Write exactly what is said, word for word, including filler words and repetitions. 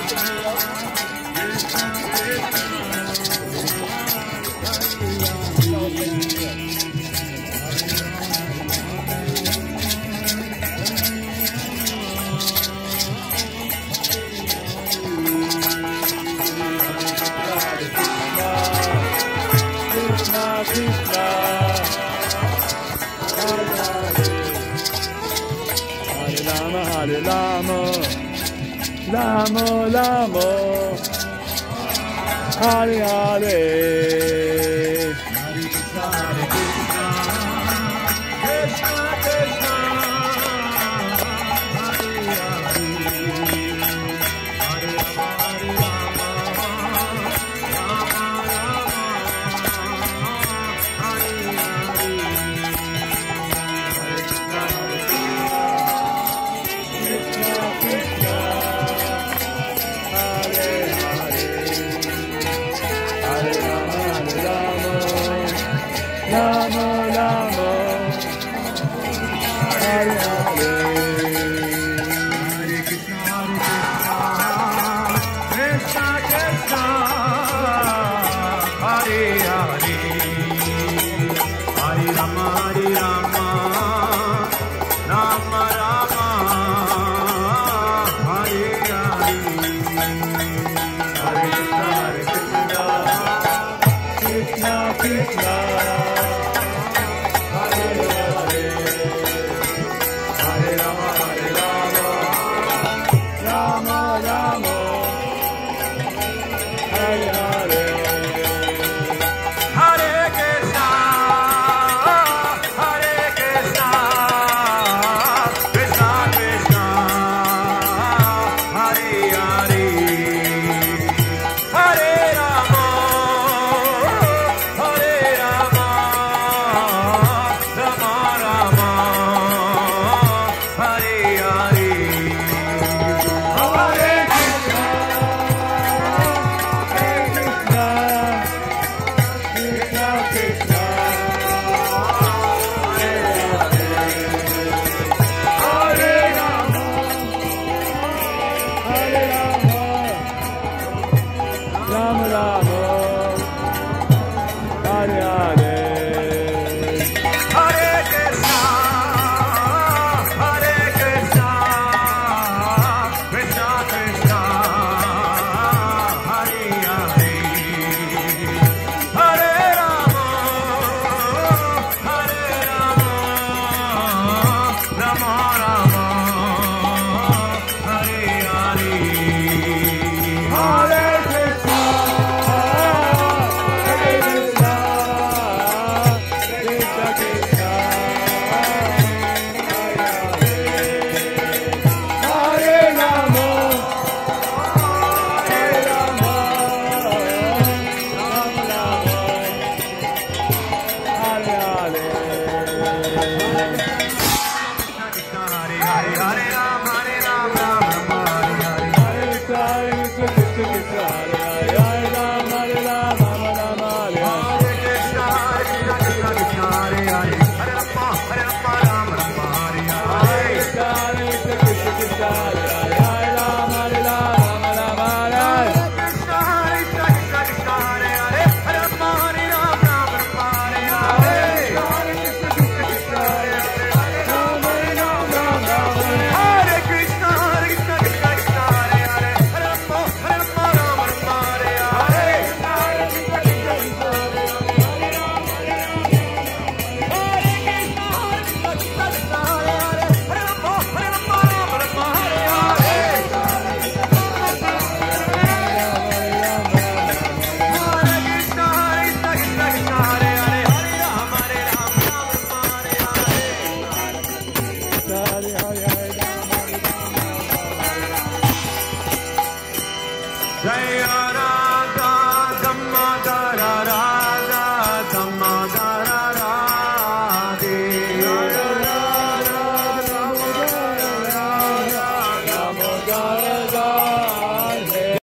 Hare Rama, Rama Rama, Hare Hare, Hare Krishna, Hare Krishna, Krishna Krishna, Hare Hare, Hare Rama, Rama Rama, Hare Hare, Hare Krishna, Rama Rama, Hare Hare, Hare Krishna, Hare Krishna, Krishna Krishna, Hare Hare, Hare Rama, Hare Rama, Rama Rama, Hare Hare, Hare Krishna, Hare Krishna, Krishna Krishna. Hare